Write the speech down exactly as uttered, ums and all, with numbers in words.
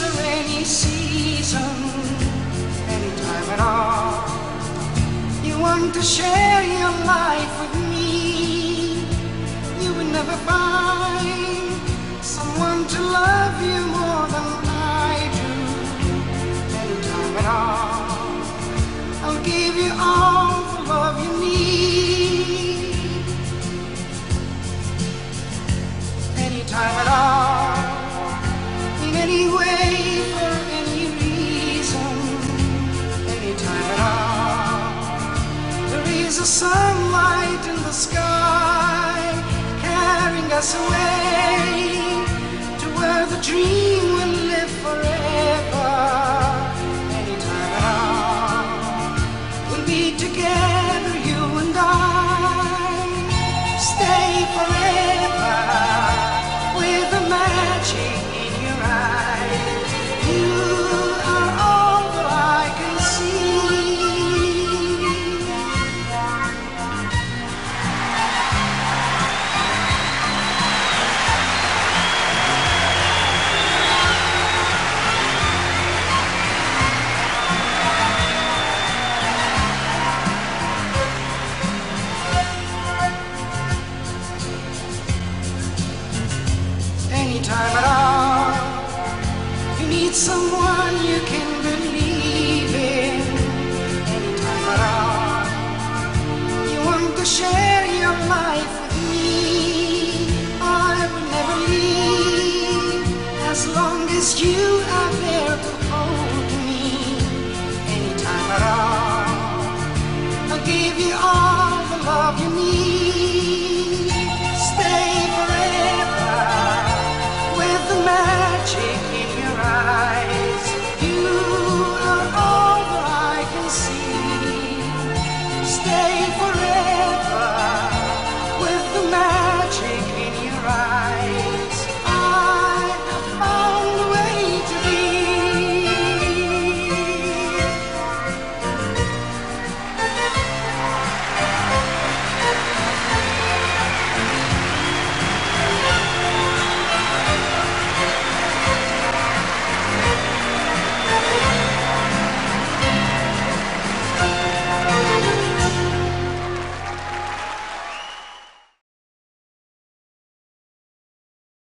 or any season, anytime at all. You want to share your life with me. You will never find someone to love you more than I do. Anytime at all, I'll give you all the love you need. Anytime at all, in any way, for any reason. Anytime at all, there is a sunlight in the sky carrying us away to where the dream will live forever. Anytime at all, we'll be together, you and I. Stay forever with the magic in your eyes. You are all that I can see. Anytime at all, you need someone you can believe in. Anytime at all, you want to share your life with me. I will never leave as long as you are there to hold